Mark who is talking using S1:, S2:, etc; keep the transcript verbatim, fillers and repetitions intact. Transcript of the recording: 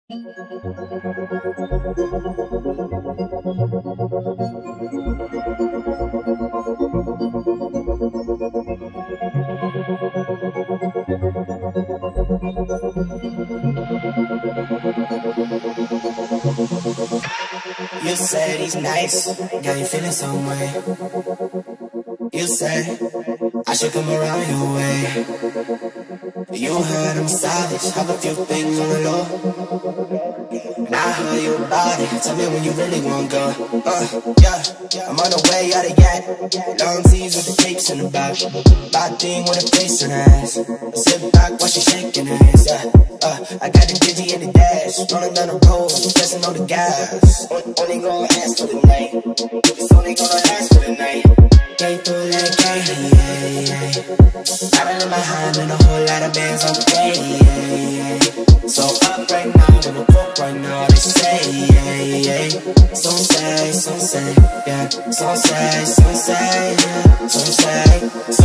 S1: You said he's nice, got you feeling some way. You said I should come around your way. You heard I'm savage, have a few things on the low. And I heard you about it, tell me when you really wanna go. Uh, yeah, I'm on the way out of yak. Long tees with the tapes in the back. Bad thing with a face on her ass. I sit back while she shaking her ass, yeah. Uh, I got the digi in the dash, rolling down the road, pressing on the gas. Only gonna last for the night. It's only gonna last for the night. Came through like hey, hey, hey. Got it in my hand and a whole lot of bands on the day, hey, hey. So up right now, never broke right now, they say, hey, hey. Some say, some say, yeah. Some say, some say, yeah. Some say, some